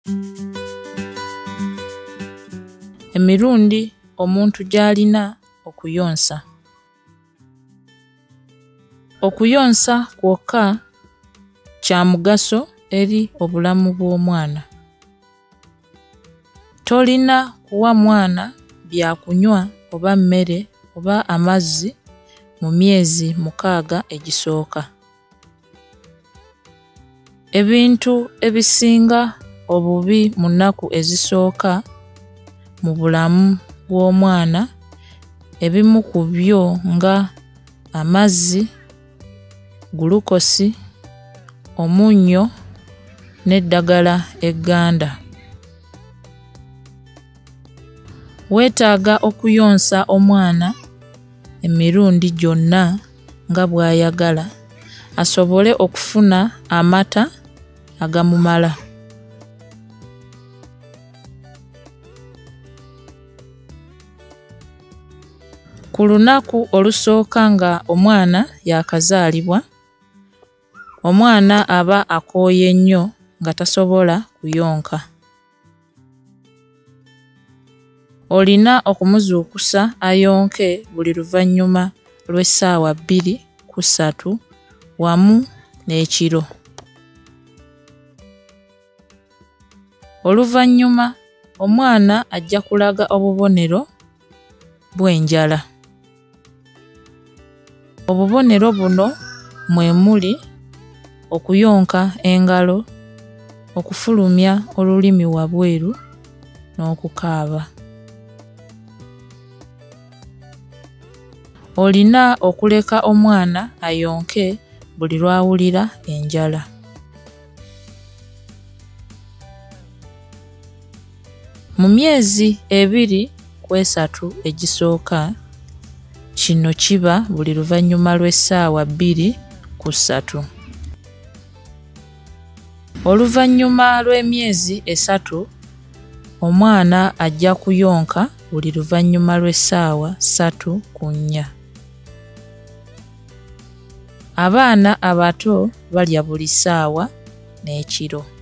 Emirundi omuntu gy'alina okuyonsa. Okuyonsa kwokka kya mugaso eri obulamu bw'omwana. Tolina kuwa mwana byakunywa oba mmere oba amazzi mu myezi 6 egisooka. Ebintu ebisinga obubi mu nnaku ezisooka mu bulamu bw'omwana, ebimu ku byo nga amazzi, gulukosi, omunnyo n'eddagala egganda. Weetaaga okuyonsa omwana emirundi gyonna nga bw'ayagala asobole okufuna amata agamumala. Ku lunaku olusooka nga omwana yaakazaalibwa, omwana aba akooye nnyo nga tasobola kuyonka. Olina okumuzuukusa ayonke buli luvannyuma lw'essaawa 2 ku 3 wamu n'ekiro. Oluvannyuma omwana ajja kulaga obubonero bw'enjala. Obubonero buno mwe muli okuyonka engalo, okufulumya olulimi wabweru n'okukaaba. Olina okuleka omwana ayonke buli lw'awulira enjala. Mu myezi 2 ku 3 egisooka, kino kiba buli luvannyuma lw'essaawa 2 ku 3. Oluvannyuma lw'emyezi 3, omwana ajja kuyonka buli luvannyuma lw'essaawa 3 ku 4. Abaana abato balya buli ssaawa n'ekiro.